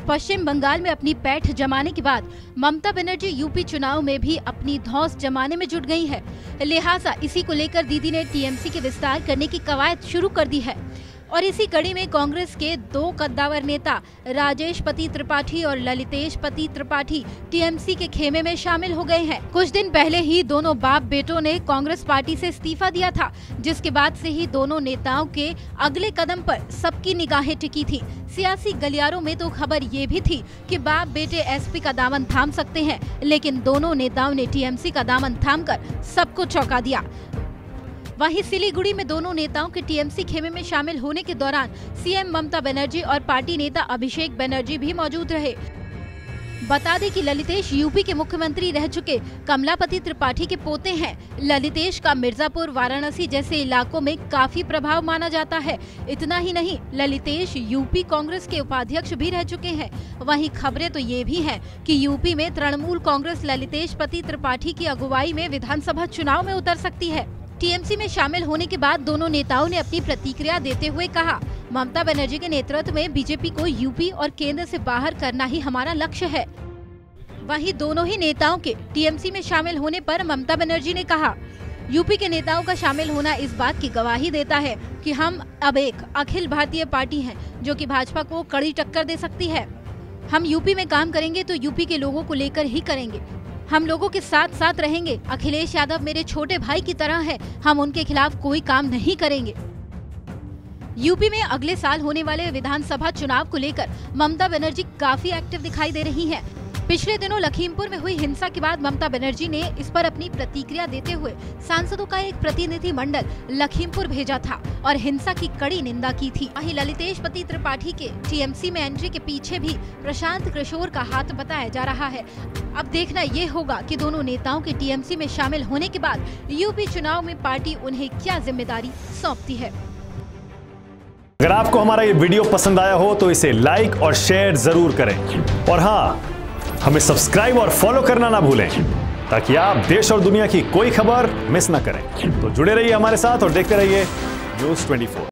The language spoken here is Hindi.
पश्चिम बंगाल में अपनी पैठ जमाने के बाद ममता बनर्जी यूपी चुनाव में भी अपनी धौंस जमाने में जुट गई है। लिहाजा इसी को लेकर दीदी ने टीएमसी के विस्तार करने की कवायद शुरू कर दी है और इसी कड़ी में कांग्रेस के दो कद्दावर नेता राजेश पति त्रिपाठी और ललितेश पति त्रिपाठी टीएमसी के खेमे में शामिल हो गए हैं। कुछ दिन पहले ही दोनों बाप बेटों ने कांग्रेस पार्टी से इस्तीफा दिया था, जिसके बाद से ही दोनों नेताओं के अगले कदम पर सबकी निगाहें टिकी थी। सियासी गलियारों में तो खबर ये भी थी कि बाप बेटे एसपी का दामन थाम सकते हैं, लेकिन दोनों नेताओं ने टीएमसी का दामन थामकर सबको चौंका दिया। वहीं सिलीगुड़ी में दोनों नेताओं के टीएमसी खेमे में शामिल होने के दौरान सीएम ममता बनर्जी और पार्टी नेता अभिषेक बनर्जी भी मौजूद रहे। बता दें कि ललितेश यूपी के मुख्यमंत्री रह चुके कमलापति त्रिपाठी के पोते हैं। ललितेश का मिर्जापुर, वाराणसी जैसे इलाकों में काफी प्रभाव माना जाता है। इतना ही नहीं, ललितेश यूपी कांग्रेस के उपाध्यक्ष भी रह चुके हैं। वहीं खबरें तो ये भी हैं कि यूपी में तृणमूल कांग्रेस ललितेश पति त्रिपाठी की अगुवाई में विधानसभा चुनाव में उतर सकती है। टीएमसी में शामिल होने के बाद दोनों नेताओं ने अपनी प्रतिक्रिया देते हुए कहा, ममता बनर्जी के नेतृत्व में बीजेपी को यूपी और केंद्र से बाहर करना ही हमारा लक्ष्य है। वहीं दोनों ही नेताओं के टीएमसी में शामिल होने पर ममता बनर्जी ने कहा, यूपी के नेताओं का शामिल होना इस बात की गवाही देता है कि हम अब एक अखिल भारतीय पार्टी हैं, जो कि भाजपा को कड़ी टक्कर दे सकती है। हम यूपी में काम करेंगे तो यूपी के लोगों को लेकर ही करेंगे। हम लोगों के साथ साथ रहेंगे। अखिलेश यादव मेरे छोटे भाई की तरह है, हम उनके खिलाफ कोई काम नहीं करेंगे। यूपी में अगले साल होने वाले विधानसभा चुनाव को लेकर ममता बनर्जी काफी एक्टिव दिखाई दे रही हैं। पिछले दिनों लखीमपुर में हुई हिंसा के बाद ममता बनर्जी ने इस पर अपनी प्रतिक्रिया देते हुए सांसदों का एक प्रतिनिधि मंडल लखीमपुर भेजा था और हिंसा की कड़ी निंदा की थी। वहीं ललितेश पति त्रिपाठी के टीएमसी में एंट्री के पीछे भी प्रशांत किशोर का हाथ बताया जा रहा है। अब देखना ये होगा कि दोनों नेताओं के टीएमसी में शामिल होने के बाद यूपी चुनाव में पार्टी उन्हें क्या जिम्मेदारी सौंपती है। अगर आपको हमारा ये वीडियो पसंद आया हो तो इसे लाइक और शेयर जरूर करें और हाँ, हमें सब्सक्राइब और फॉलो करना ना भूलें ताकि आप देश और दुनिया की कोई खबर मिस ना करें। तो जुड़े रहिए हमारे साथ और देखते रहिए न्यूज़ 24।